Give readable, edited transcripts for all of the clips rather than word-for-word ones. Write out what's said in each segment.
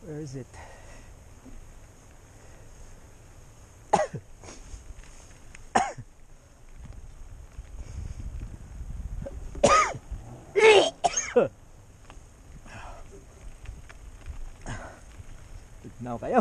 Where is it? Tugnaw kayo.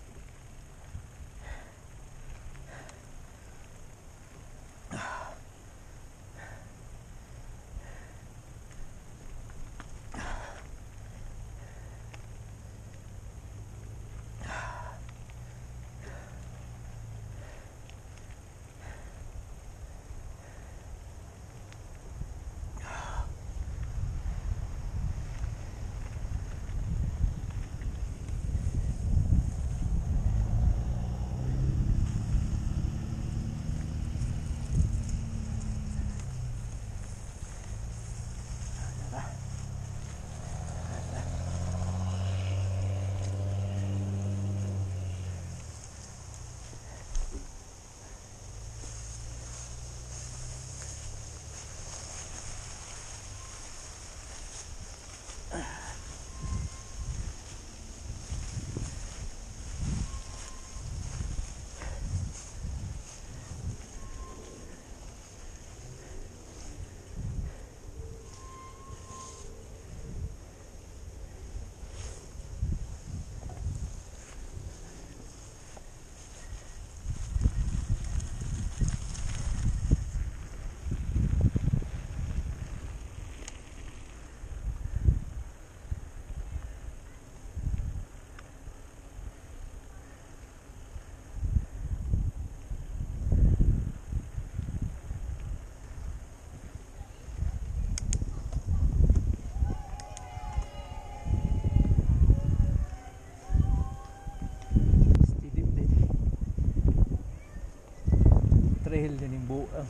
Trail din yung buang.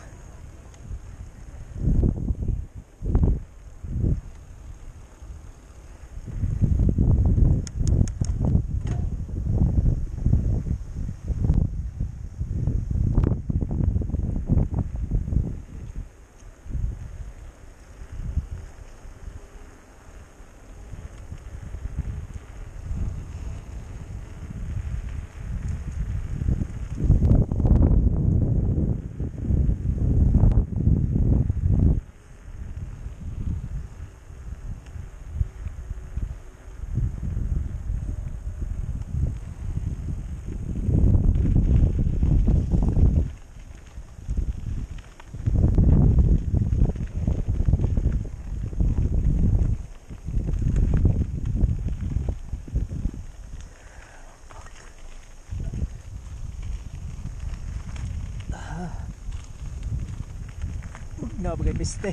No, bagay piste.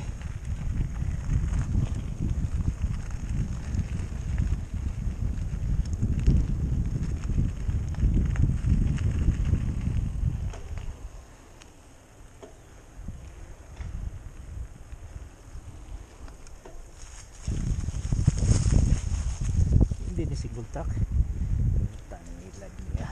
Hindi ni sigultak. Tanong ilag niya.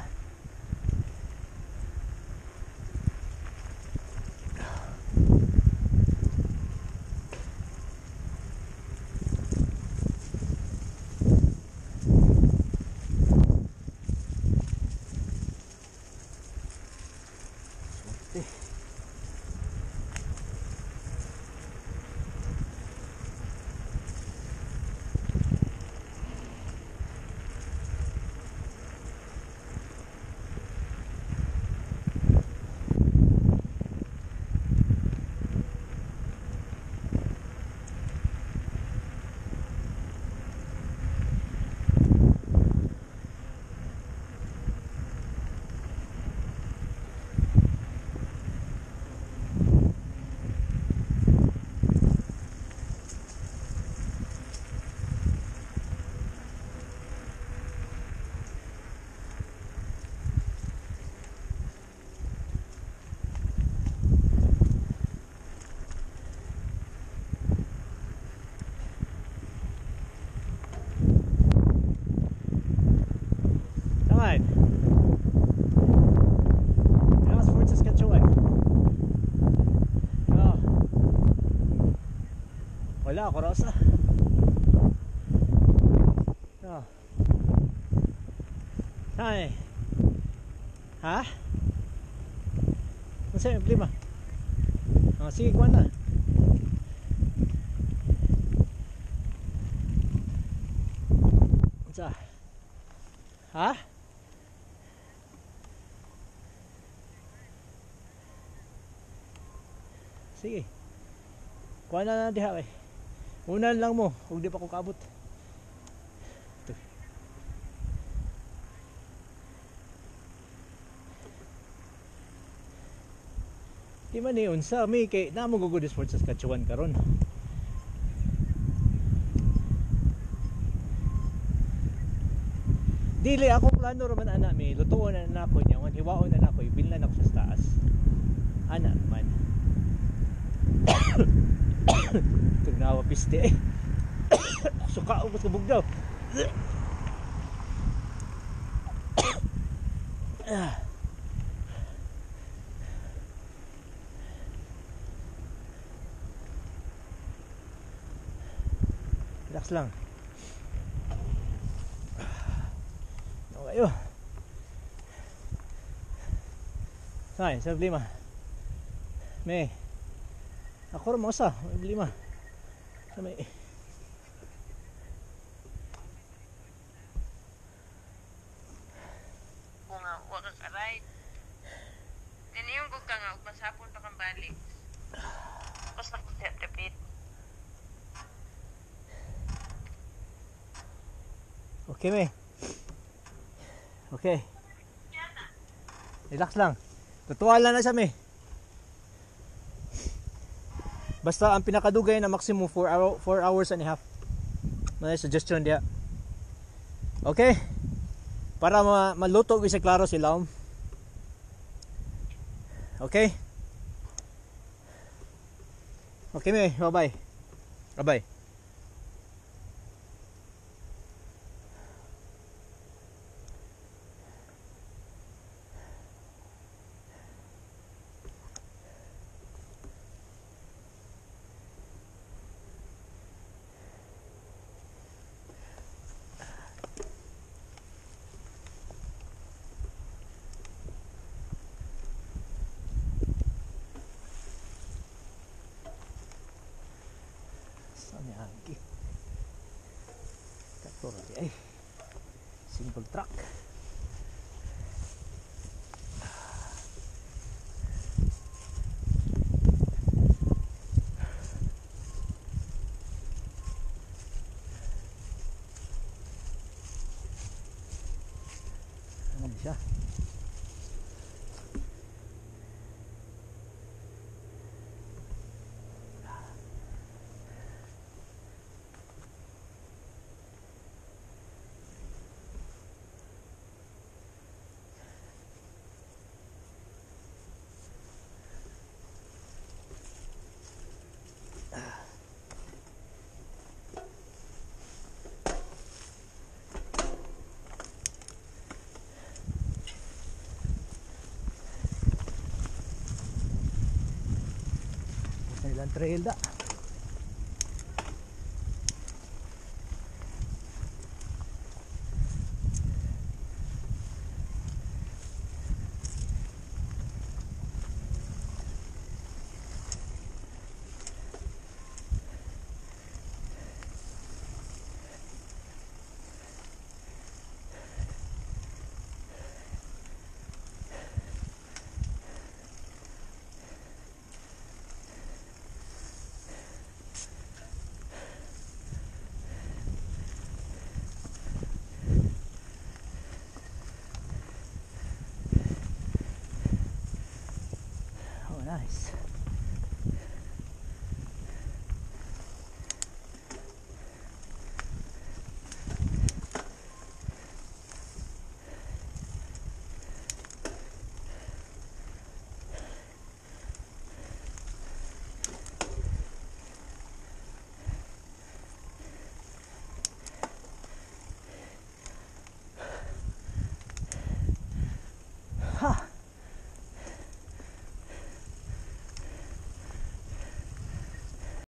Wala, kurasa. Ah. Hay. Ha? Ano sa'yo, problema? Oh, sige, kuha na. Ano ha? Sige. Kuha na diha kay. Unan lang mo, huwag di pa ko kaabot. Ito. Di man ni unsa mi kay namo gugod sport sa Saskatchewan karon. Dili ako plano ra man ana mi, lutuon na nako nya, wan hiwaon na nako, ibilnan ako sa taas. Ana man. Tugnawa piste eh. Suka ko sa bugdaw. Relax lang. Okay. Say, sa problema. May ako rin mo sa problema. Sa may kung nga waka ka ride ganyan kung ka nga masapon pa kang balik tapos nakutip-tipit. okay may okay, relax lang, tutuwala na siya may. Basta ang pinakadugay na maximum 4 hours and a half. May suggestion dia. Okay? Para maluto sa klaro si Laom. Okay? Okay, may bye-bye. Bye-bye. Lagi traktor ay simple truck. Ano siya? Ilang trail da